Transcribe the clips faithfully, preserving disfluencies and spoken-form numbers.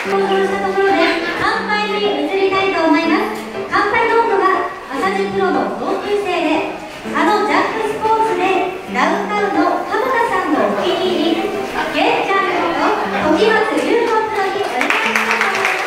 登場したところで乾杯に移りたいと思います。乾杯の音が浅地プロの同級生で、あのジャックスポーツでダウンタウンの浜田さんのお気に入り、ゲンちゃんこと時松優子プロにお願いします。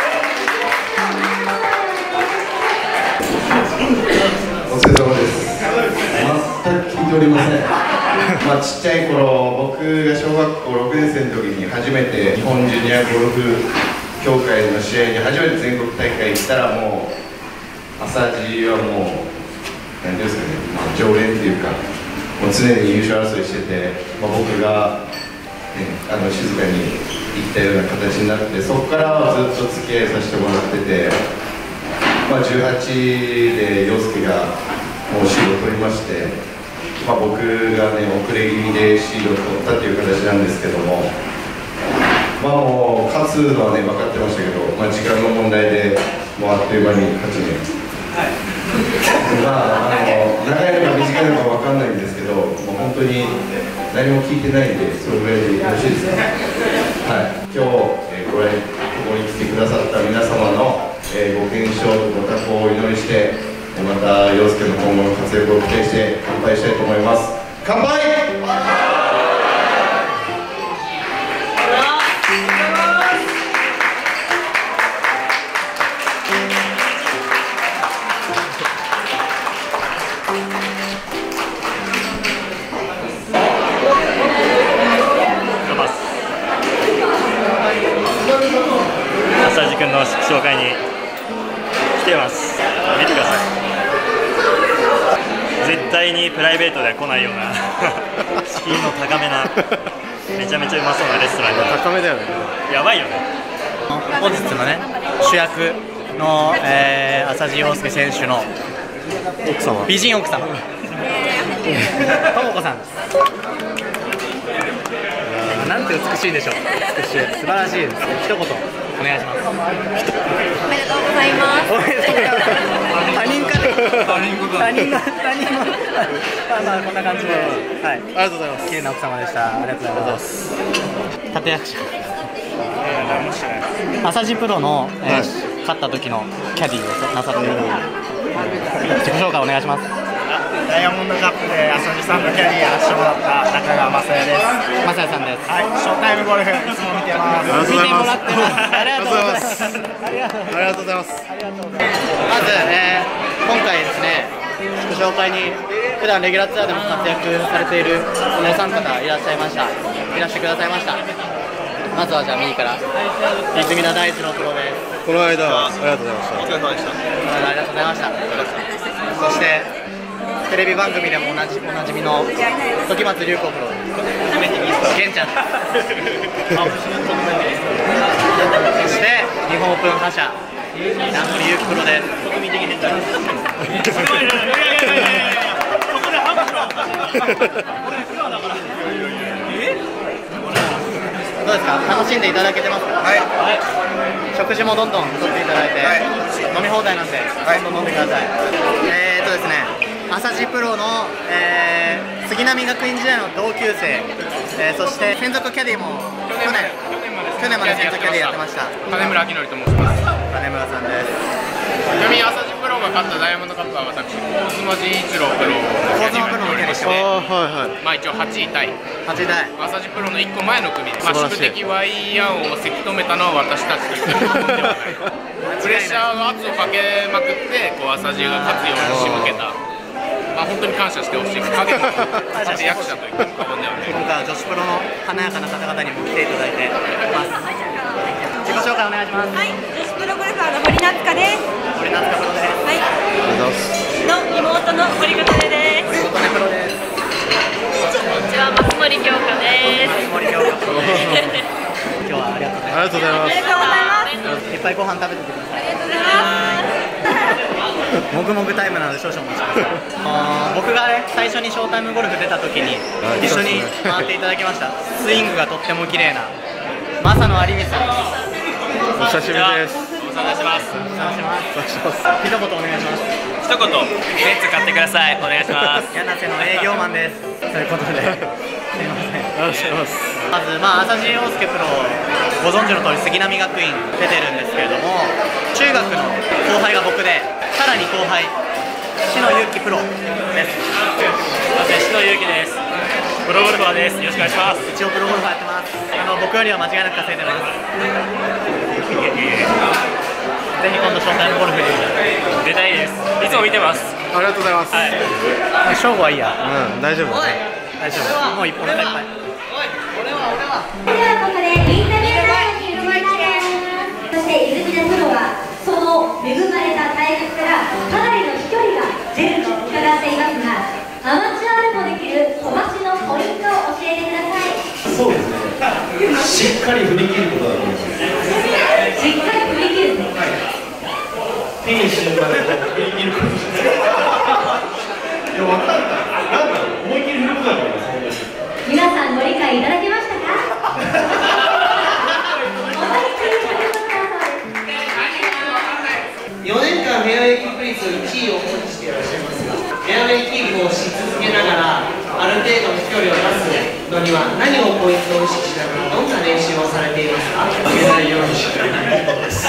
お疲れ様です。全く聞いておりません。まあ、ちっちゃい頃、僕が小学校ろくねん生の時に初めて日本ジュニアゴルフ協会の試合に初めて全国大会行ったら、もう浅地はもう何ていうんですかね、常連っていうか、もう常に優勝争いしてて、まあ、僕が、ね、あの静かに行ったような形になって、そこからはずっと付き合いさせてもらってて、まあ、じゅうはちで陽介がもうシードを取りまして、まあ、僕がね遅れ気味でシードを取ったという形なんですけども、まあもう勝つのはね分かってましたけど、まあ、時間の問題でもうあっという間にはちねん、はい、まああの長いのか短いのか分かんないんですけど、もう本当に何も聞いてないんで、それぐらいでよろしいですか。はい、今日、えー、ご来ここに来てくださった皆様の、えー、ご健勝ご多幸をお祈りして、また陽介の今後の活躍を期待して乾杯したいと思います。乾杯。 浅地君の紹介に来てます。見てください。絶対にプライベートでは来ないような敷居の高めな、めちゃめちゃうまそうなレストランが高めだよね。 やばいよね。 本日のね主役の、えー、浅地陽介選手の奥様、 美人奥様ともこさんです。なんて美しいでしょう。美しい、素晴らしいです。一言お願いします。 おめでとうございます。 おめでとうございます。他人から他人が他人が他人のまあまあこんな感じで、はい、ありがとうございます。綺麗な奥様でした。ありがとうございます。立役者。浅地プロの、えーはい、勝った時のキャディーをなさっている、自己紹介お願いします。 ダイヤモンドカップで浅地さんのキャディーやらせてもらった中川雅也です。 雅也さんです。 はい、ショータイムゴルフいつも見てます。 見てもらってます。ありがとうございます。ありがとうございます。 ありがとうございます。 まず、えー、今回ですね、自己紹介に普段レギュラーツアーでも活躍されているこのお三方いらっしゃいました。いらしてくださいました。まずはじゃあ右から泉田大地のプロです。 この間ありがとうございました。お疲れ様でした。 この間ありがとうございました。そしてテレビ番組でもおなじおなじみの時松隆子プロ、玄ちゃんです。そして日本オープン覇者南森優樹プロです。国民的変態です。どうですか、楽しんでいただけてますか。 はい、 はい、食事もどんどんとっていただいて、はい、飲み放題なんで、はい、どんどん飲んでください。えーとですね浅地プロの、えー、杉並学院時代の同級生、えー、そして専属キャディーも去年去年まで専属キャディーやってました金村明則と申します。 金村さんです。 ちなみに浅地プロが勝ったダイヤモンドカップは私、大妻仁一郎プロ大妻プロのキャディーして、 はいはい。 まあ一応はちいタイ、 はちだい浅地プロのいっこまえの組で、まあ、宿敵 ワイアンをせき止めたのは私たちと言っても過言ではないプレッシャーが圧をかけまくってこう浅地が勝つように仕向けた、まあ、本当に感謝してほしい影の立役者と言っても過言ではない。 今回は女子プロの華やかな方々にも来ていただいています。自己紹介お願いします。 はい、女子プロゴルファーの堀夏香です。 堀夏香プロです。 はい。の妹の堀琴音です。 堀琴音プロです。 こんにちは、松森京香です。 松森京香プロです。今日はありがとうございます。 ありがとうございます。 ありがとうございます。 いっぱいご飯食べててください。 ありがとうございます。 もぐもぐタイムなので少々お待ちください。あ僕がね最初にショータイムゴルフ出た時に一緒に回っていただきました。スイングがとっても綺麗な正野有美さんです。 お久しぶりです。 ご無沙汰します。 お願いします。一言お願いします。 一言、ベンツ買ってください。お願いします。 柳瀬の営業マンです。ということで、すみません。 ありがとうございます。 まず、まあ、浅地陽介プロ、ご存知の通り杉並学院出てるんですけれども、中学の後輩が僕で、さらに後輩、篠祐樹プロです。 篠祐樹です。プロゴルファーです。よろしくお願いします。 一応プロゴルファーやってます。あの僕よりは間違いなく稼いでます。ぜひ今度ショータイムゴルフに出たいです。いつも見てます。 ありがとうございます。 はい。勝負はいいや。 うん、大丈夫。 大丈夫。もう一本いっぱいいっぱい。 ではここでインタビュータイムに移ります。そして泉田プロはその恵まれた大学からかなりの飛距離が出ると伺っていますが、アマチュアでもできる飛ばしのポイントを教えてください。 そうですね、しっかり振り切ることだと思います。 しっかり振り切る、 フィニッシュまで振り切ることですね。いや、分かった、なんだろう、思い切り振ることだと思います。 皆さんご理解いただけましたか？思い切り振ることだそうです。 よねんかんフェアウェイキープ率いちいを保持していらっしゃいますが、フェアウェイキープをし続けながらある程度の飛距離を出すのには何をポイントを意識しながらどんな練習をされていますか？ 負けないようにしかないことです。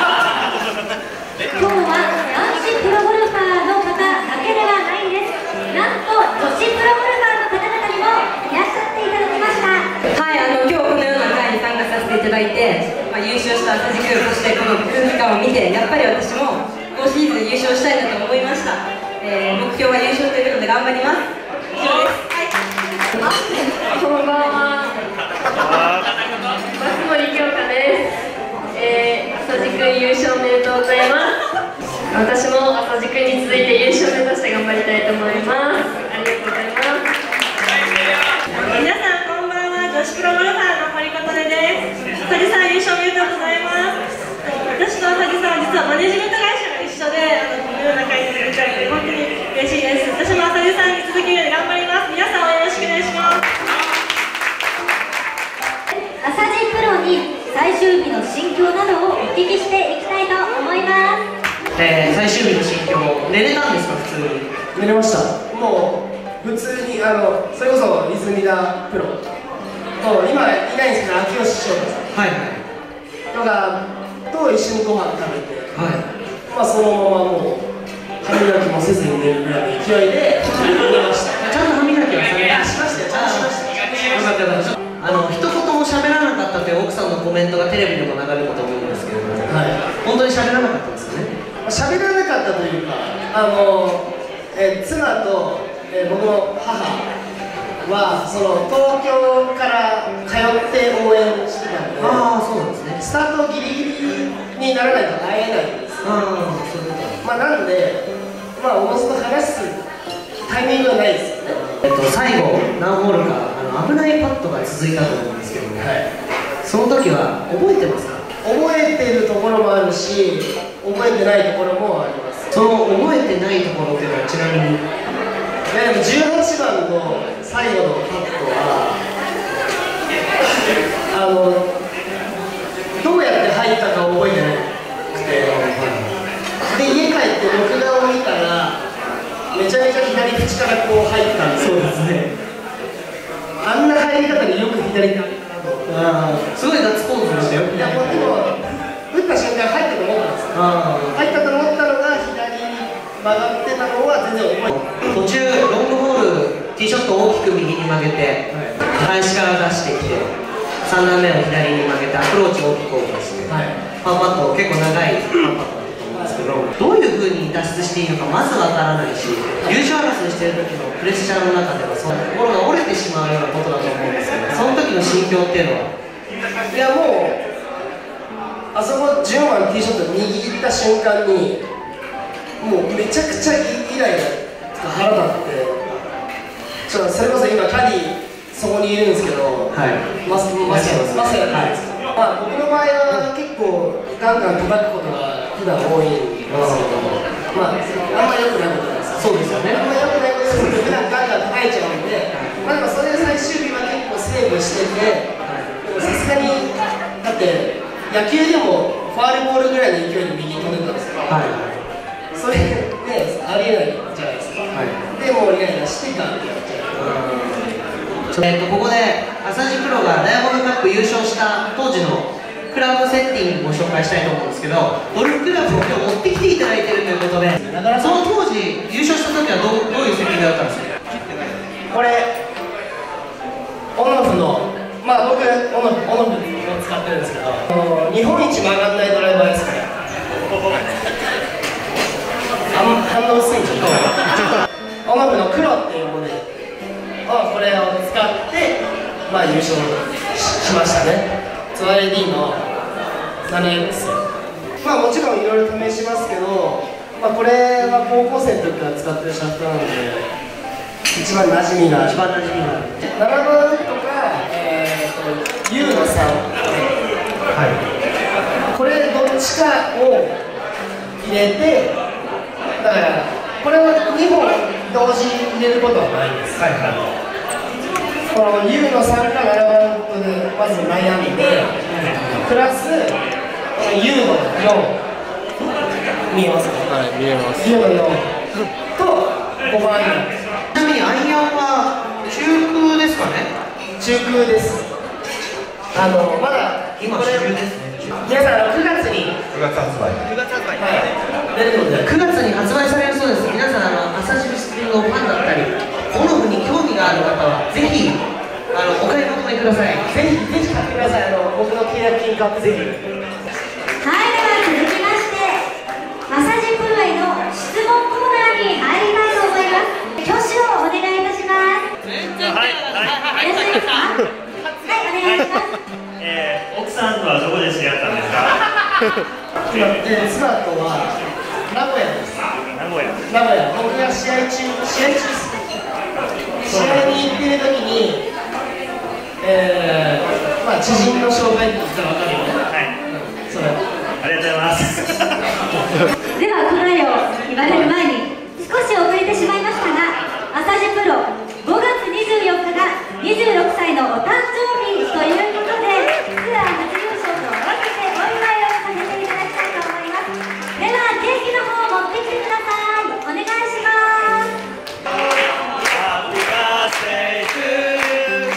今日は男子プロゴルファーの方だけではないんです。なんと女子プロゴルファーの方々にもいらっしゃっていただきました。 はい、あの今日このような会に参加させていただいて、まあ、優勝した浅地君、そしてこの空気感を見て、やっぱり私も今シーズン優勝したいなと思いました。えー、目標は優勝ということで頑張ります。以上です。はい、こんばんは。松森京香です。えー、浅地君優勝おめでとうございます。私も浅地君に続いて優勝を目指して頑張りたいと思います。ありがとうございます。 皆さんこんばんは。女子プロゴルファーの堀琴音です。浅地さん優勝おめでとうございます。私と浅地さんは実はマネジメント会社が一緒で、あのこのような会に出たいので本当に嬉しいです。私も浅地さんに続けるように頑張ります。皆さんをよろしくお願いします。 浅地プロに最終日の心境などをお聞きしていきたいと思います。 えー、最終日の心境、寝れたんですか？普通に寝れました。もう普通にあのそれこそ泉田プロと今いないんですけど秋吉翔太さん、 はいとかと一緒にご飯食べて、 はい、 まあそのままもう歯磨きもせずに寝るぐらいの勢いで寝ました。 ちゃんと歯磨きはされましましたよ。ちゃんとしました。 よかったよかった。あの一言も喋らなかったという奥さんのコメントがテレビでも流れたと思うんですけれども、はい、本当に喋らなかったんですかね？ 喋らなかったというか、あの、えー、妻と、えー、僕の母はその東京から通って応援してたんで、 ああそうなんですね。 スタートギリギリにならないと会えないんですよ。 ああそういうこと。 まあなんで、まあおのずと話すタイミングはないですよね。 えっと最後何ホールかあの危ないパットが続いたと思うんですけども、はい、その時は覚えてますか？ 覚えてるところもあるし、覚えてないところもあります。 その覚えてないところっていうのはちなみに、 いやでもじゅうはちばんの最後のパットはあのどうやって入ったか覚えてなくて、で家帰って録画を見たらめちゃめちゃ左口からこう入ったんです。そうですね。あんな入り方によく左に入ったなと。 ああすごいガッツポーズでしたよ。 いやもうでも打った瞬間入ったと思ったんですよ。入ったと思ったのが左に曲がってたのは全然覚えてない。 途中ロングホールティーショットを大きく右に曲げて、はい、林から出してきてさんだんめを左に曲げてアプローチを大きくオープンして、はい、パーパット結構長いパーパットだと思うんですけど、どういうふうに脱出していいのかまずわからないし、優勝争いしてる時のプレッシャーの中ではその心が折れてしまうようなことだと思うんですけど、その時の心境っていうのは？ いやもうあそこじゅうばんティーショット握った瞬間にもうめちゃくちゃイライラとか腹立って、ちょっとそれこそ今キャディそこにいるんですけど、はい、マスマスマスやってるんですけど、まあ僕の場合は結構ガンガン叩くことが普段多いんですけど、まああんま良くないことなんですよ。そうですよね。あんま良くないことですけど普段ガンガン叩いちゃうんで、まあでもそれで最終日は結構セーブしてて、さすがにだって野球でもファールボールぐらいの勢いで右に飛んでたんですよ。はい、それねありえないじゃないですか。はい、でもうイライラしてたってやっちゃう。ちえっとここで浅地プロがダイヤモンドカップ優勝した当時のクラブセッティングをご紹介したいと思うんですけど、ゴルフクラブを今日持ってきていただいているということで、その当時優勝した時はどう、どういうセッティングだったんですか？ これオンオフの、まあ僕オンオフ、オンオフを使ってるんですけど、日本一曲がんないドライバーですから、あの反応薄いんですけど、オンオフの黒っていうモデルをこれを使って、まあ、優勝 し, しましたね。ツアー エーディー の ななエックス、まあもちろんいろいろ試しますけど、まあ、これは高校生の時から使ってるシャフトなので一番馴染みがある。一番馴染みがある。ななばんウッドが、えー、と ユー のさん、はい、これどっちかを入れて、だからこれはにほん同時に入れることはないんです。はいはい、この ユー のさんかななばんウッドでまず悩んで、プラス ユー のよん、見えますか？はい、見えます。ユー のよんとごばん。 ちなみにアイアンは中空ですかね？ 中空です。あのまだ今主流ですね。 皆さんくがつにくがつ発売。 くがつ発売。はい。出るのでくがつに発売されるそうです。皆さんあの朝日スピンのファンだったり、ゴルフに興味がある方はぜひあのお買い求めください。 ぜひぜひ買ってください。あの僕の契約金買ってぜひ。 はい、では続きましてマッサージプロへの質問コーナーに入りたいと思います。挙手をお願いいたします。 はいはいよろしいですか？はい、お願いします。 えー、奥さんとはどこで知り合ったんですか？ 今で妻とは名古屋です。 名古屋。 名古屋。僕が試合中試合中です試合に行ってる時に、えー、まあ知人の紹介って言ったら分かるよね。はい。それ。 ありがとうございます。 では答えを言われる前に少し遅れてしまいましたが、朝地プロごがつにじゅうよっかがにじゅうろくさいのお誕生日ということで、ツアー初優勝と合わせてお祝いをさせていただきたいと思います。ではケーキの方を持ってきてください。お願いします。 Happy birthday to you.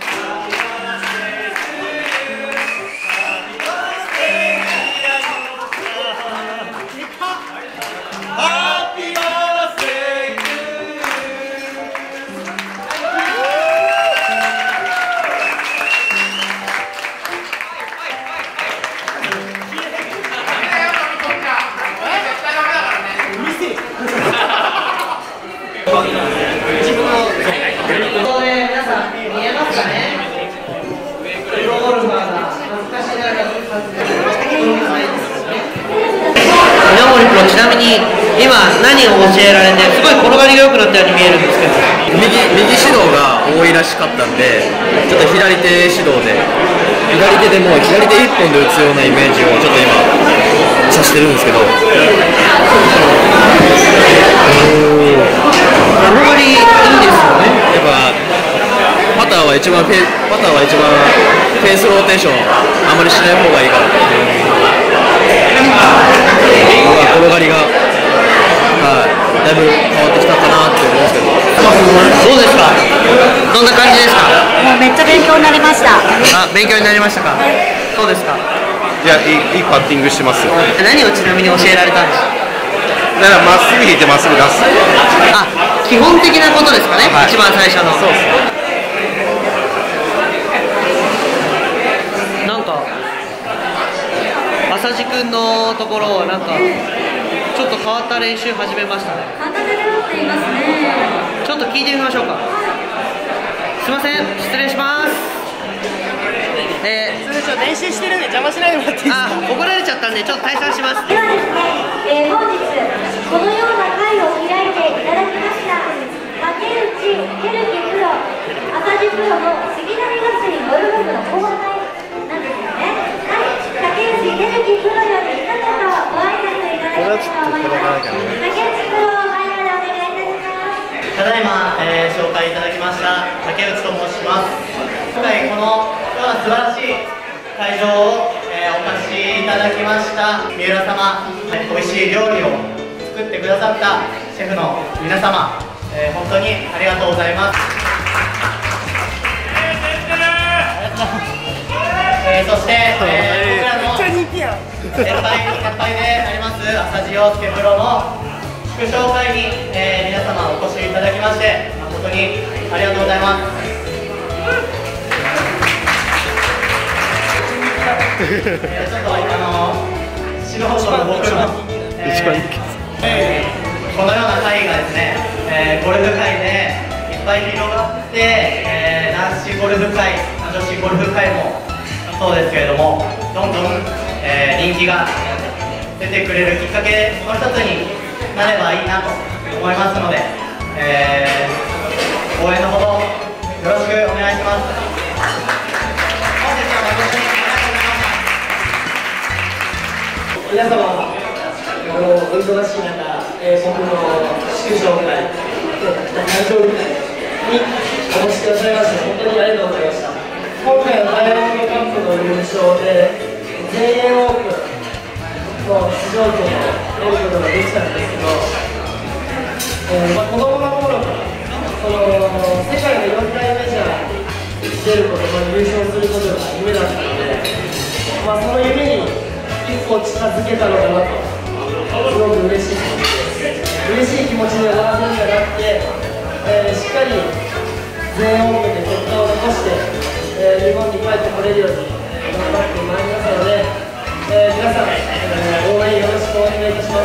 Happy birthday to you. ちなみに今何を教えられてすごい転がりが良くなったように見えるんですけど、 右右指導が多いらしかったんで、ちょっと左手指導で左手でもう左手一本で打つようなイメージをちょっと今さしてるんですけど、転がりいいですよね。 やっぱパターは一番フェパターは一番フェースローテーションあまりしない方がいいから、転がりが、はい、だいぶ変わってきたかなって思うんですけど。 どうですか？どんな感じですか？ もうめっちゃ勉強になりました。 あ、勉強になりましたか？そうですか？ いや、いい、いいパッティングしてますよ。 何をちなみに教えられたんですか？ だからまっすぐ引いてまっすぐ出す。 あ、基本的なことですかね、はい、一番最初の。そうです。なんか浅地君のところはなんかちょっと変わった練習始めましたね。 片手で打っていますね。 ちょっと聞いてみましょうか。すいません、失礼します。えー、 通常練習してるんで邪魔しないでもらっていいですか？ あ、怒られちゃったんでちょっと退散します。 ではですね、えー、本日このような会を開いていただきました竹内照樹プロ、浅地プロの杉並学院ゴルフ部の後輩なんですよね。はい、竹内照樹プロより一言ご挨拶いただきたいと思います。竹内プロ、前までお願いいたします。 ただいま、えー、紹介いただきました竹内と申します。今回このような素晴らしい会場を、えー、お貸しいただきました三浦様、はい、美味しい料理を作ってくださったシェフの皆様、えー、本当にありがとうございます。 えー、そして、えー、僕らの先輩先輩であります浅地陽介プロの祝勝会に、えー、皆様お越しいただきまして誠にありがとうございます。えー、ちょっとあの素人の僕の、えー、このような会がですね、えー、ゴルフ界でいっぱい広がって、えー、男子ゴルフ界、女子ゴルフ界もそうですけれども、どんどん、えー、人気が出てくれるきっかけの一つになればいいなと思いますので、えー、応援のほどよろしくお願いします。 皆様、あのお忙しい中、えー、僕の祝勝会、誕生日会にお越しくださいまして、本当にありがとうございました。今回のダイヤモンドカップの優勝で、全英オープンの出場権を得ることができたんですけど、えーまあ、子供の頃から、その世界のよん大メジャーに出ること、まあ、優勝することが夢だったので、まあ、その夢に一歩近づけたのかなと、すごく嬉しい嬉しい気持ちで終わらせるんじゃなくて、えー、しっかり全英オープンで結果を残して、えー、日本に帰ってこれるように頑張ってまいりますので、えー、皆さん、えー、応援よろしくお願いいたします。